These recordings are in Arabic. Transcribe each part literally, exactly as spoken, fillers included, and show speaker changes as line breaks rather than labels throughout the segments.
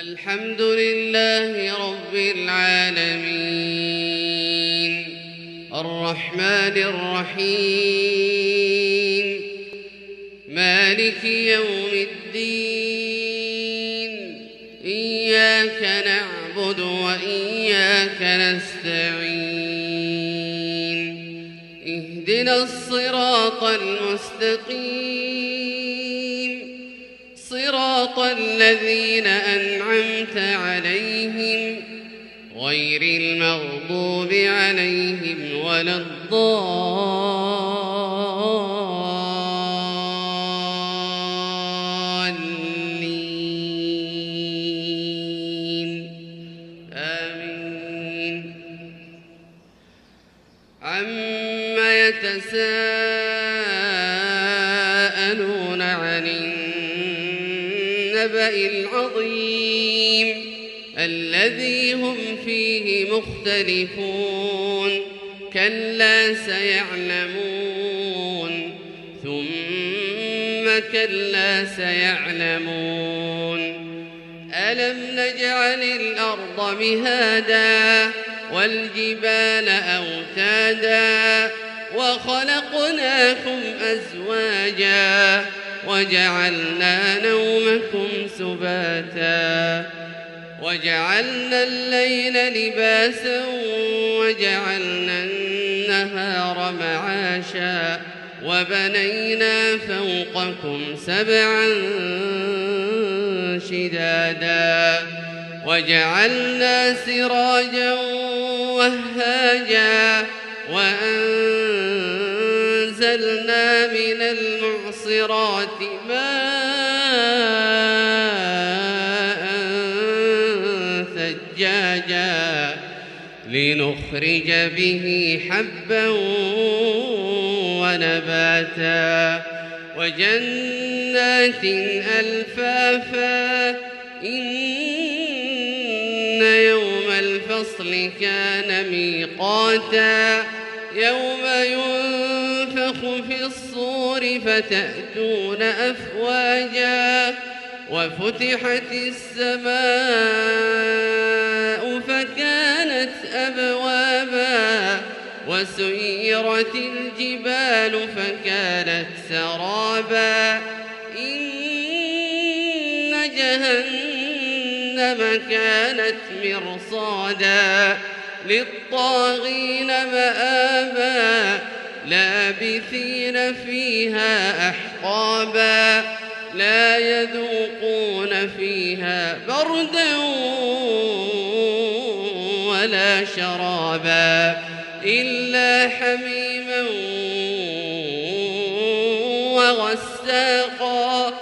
الحمد لله رب العالمين الرحمن الرحيم مالك يوم الدين إياك نعبد وإياك نستعين اهدنا الصراط المستقيم صراط الذين أنعمت عليهم غير المغضوب عليهم ولا الضالين آمين. عما يتساءلون عن النبأ العظيم الذي هم فيه مختلفون كلا سيعلمون ثم كلا سيعلمون ألم نجعل الأرض مهادا والجبال أوتادا وخلقناكم أزواجا وجعلنا نومكم سباتا وجعلنا الليل لباسا وجعلنا النهار معاشا وبنينا فوقكم سبعا شدادا وجعلنا سراجا وهاجا وأنزلنا من المعصرات ماء ثجاجا لنخرج به حبا ونباتا وجنات ألفافا إن يوم الفصل كان ميقاتا يوم ينفخ في الصور فتأتون أفواجا وفتحت السماء فكانت أبوابا وسيرت الجبال فكانت سرابا إن جهنم كانت مرصادا للطاغين مآبا لابثين فيها أحقابا لا يذوقون فيها بردا ولا شرابا إلا حميما وغساقا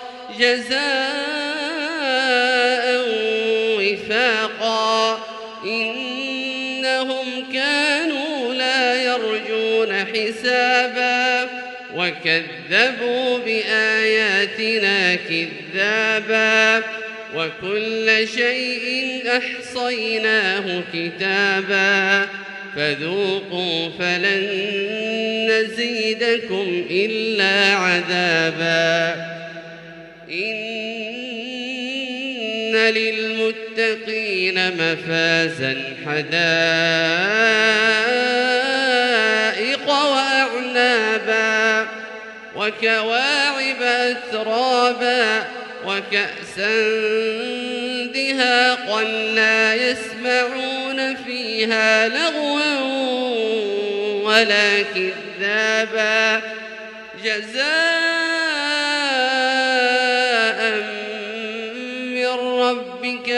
جزاء وفاقا إنهم كانوا لا يرجون حسابا وكذبوا بآياتنا كذابا وكل شيء أحصيناه كتابا فذوقوا فلن نزيدكم إلا عذابا إن للمتقين مفازا حدائق وأعنابا وكواعب أترابا وكأسا دهاقا لا يسمعون فيها لغوا ولا كذابا جزاء من ربك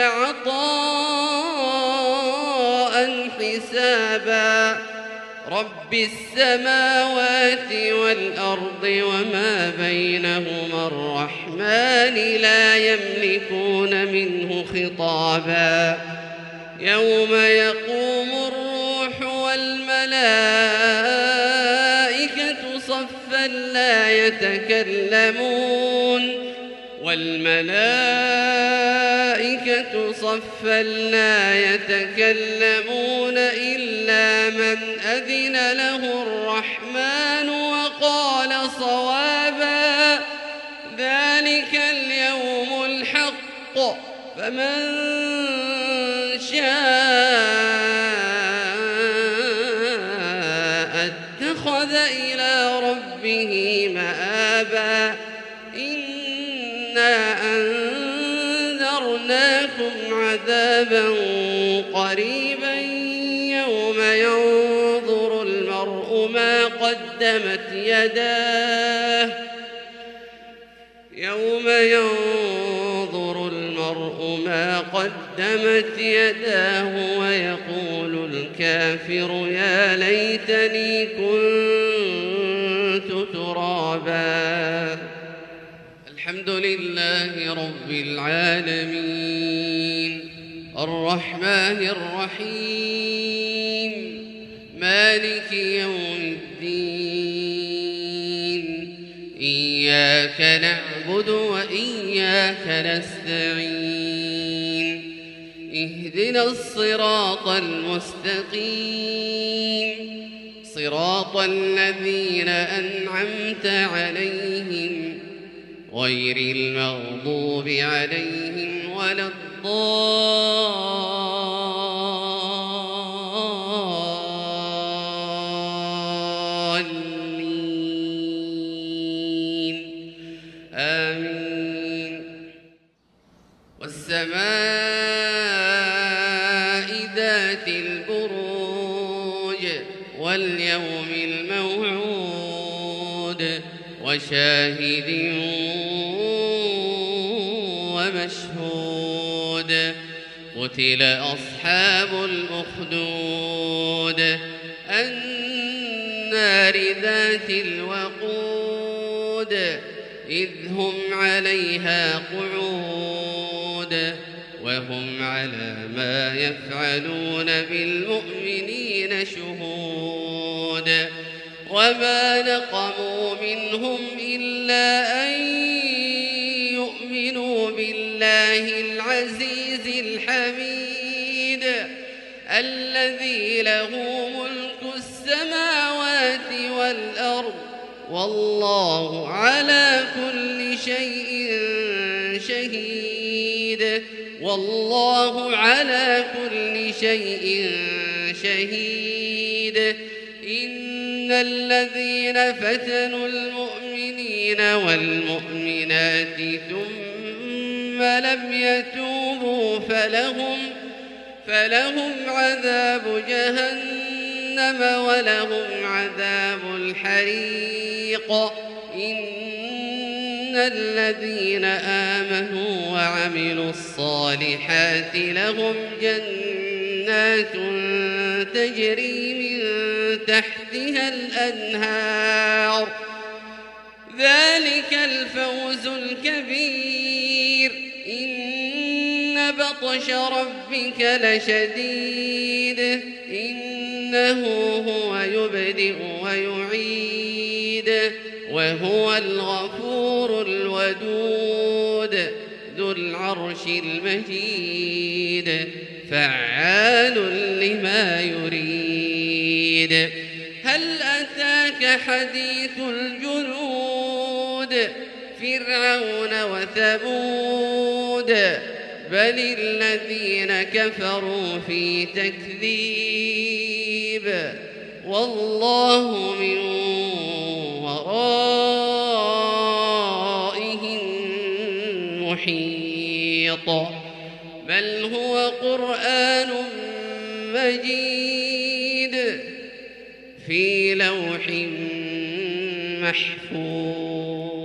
عطاء حسابا رب السماوات والأرض وما بينهما الرحمن لا يملكون منه خطابا يوم يقوم الروح والملائكة صفا لا يتكلمون والملائكة صفا لا يتكلمون إلا من أذن له الرحمن وقال صوابا ذلك اليوم الحق فمن شاء اتخذ إلى ربه مآبا إنا أنذرناكم عذابا قريبا يوم ينظر المرء ما قدمت يداه يوم ينظر المرء ما قدمت يداه ويقول الكافر يا ليتني كنت ترابا. الحمد لله رب العالمين الرحمن الرحيم مالك يوم الدين إياك نعبد وإياك نستعين اهدنا الصراط المستقيم صراط الذين أنعمت عليهم غير المغضوب عليهم ولا الضالين آمين. والسماء ذات البروج واليوم الموعود وشاهد ومشهود قتل أصحاب الأخدود النار ذات الوقود إذ هم عليها قعود وهم على ما يفعلون بالمؤمنين شهود وما نقموا منهم إلا أن يؤمنوا بالله العزيز الحميد الذي له ملك السماوات والأرض والله على كل شيء شهيد والله على كل شيء شهيد. إن الذين فتنوا المؤمنين والمؤمنات ثم لم يتوبوا فلهم فلهم عذاب جهنم ولهم عذاب الحريق. إن الذين آمنوا وعملوا الصالحات لهم جنات تجري من تحتها الأنهار ذلك الفوز الكبير. إن بطش ربك لشديد إنه هو يبدئ ويعيد وهو الغفور الودود ذو العرش المجيد فعال لما يريد. هل أتاك حديث الجنود فرعون وثمود بل الذين كفروا في تكذيب والله من ورائهم محيط بل هو قرآن مجيد في لوح محفوظ.